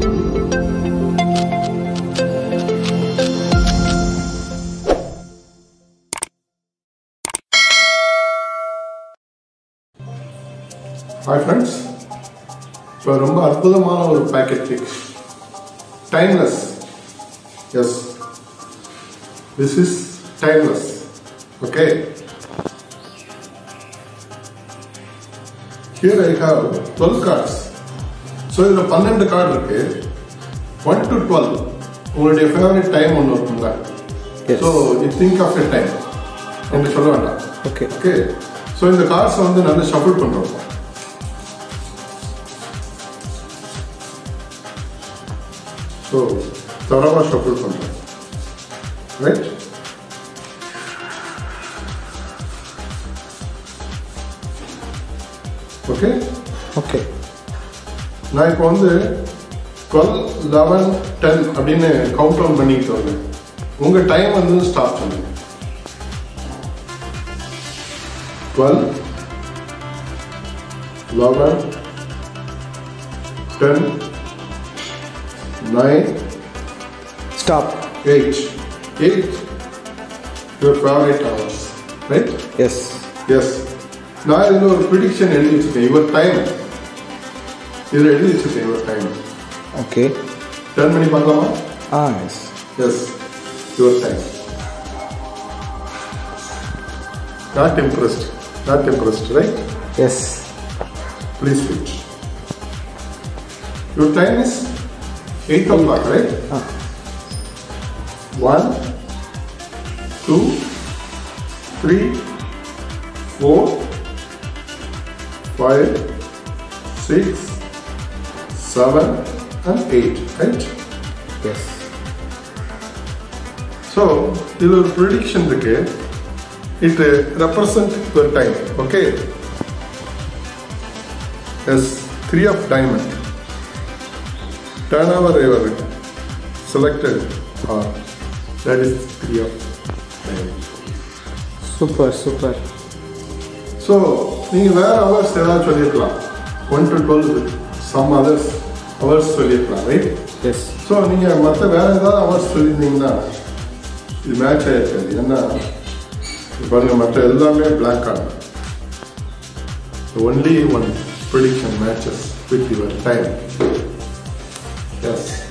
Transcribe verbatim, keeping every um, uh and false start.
Hi friends, இப்போ ரொம்ப அற்புதமான ஒரு packet trick. Timeless. Yes, this is timeless. Okay. Here I have twelve cards. So இதுல twelve card இருக்கு. one to twelve. உங்களுடைய favorite time ஒன்று இருக்குங்களா? Yes. So you think of a time. என்று சொல்ல வேண்டாம். Okay. Okay. So இந்த cards வந்து நல்லா shuffle பண்றோம். So, thoroughly shuffle பண்றோம். Right? Okay? Okay. நான் இப்போ வந்து twelve, eleven, ten அப்படின்னு கவுண்ட் டவுன் பண்ணிட்டு வரேன். உங்க டைம் வந்து ஸ்டார்ட் பண்ணுங்க. twelve, eleven, ten, nine, Stop. eight. eight. Your favorite hours, right? Yes. Yes. நான் இதில் ஒரு ப்ரிடிக்ஷன் எழுதி வச்சுருக்கேன். யுவர் டைம் இதில் எழுதி வச்சுருக்கேன். Your time. Okay. டர்ன் பண்ணி பார்க்கலாமா? Ah, yes. Yes. Your time. Not impressed. Not impressed, right? Yes. Please switch. Your time is eight o'clock, right? Ah. One, two, three, four, five, six, seven, and eight, right? Yes. So, this is a prediction. It represents your time. Okay. Yes, three of diamond. Turn over your selected or that is three of diamond. Super, super. So, you where hours ஏதாவது சொல்லிருக்கலாம். one to twelve with some others hours சொல்லிருக்கலாம், right? Yes. So, நீங்க மற்ற வேற ஏதாவது hours சொல்லிருந்தீங்கன்னா இது match ஆயிருக்காது. ஏன்னா பாருங்க மற்ற எல்லாமே blank ஆகும். Only one prediction matches with your time. Yes.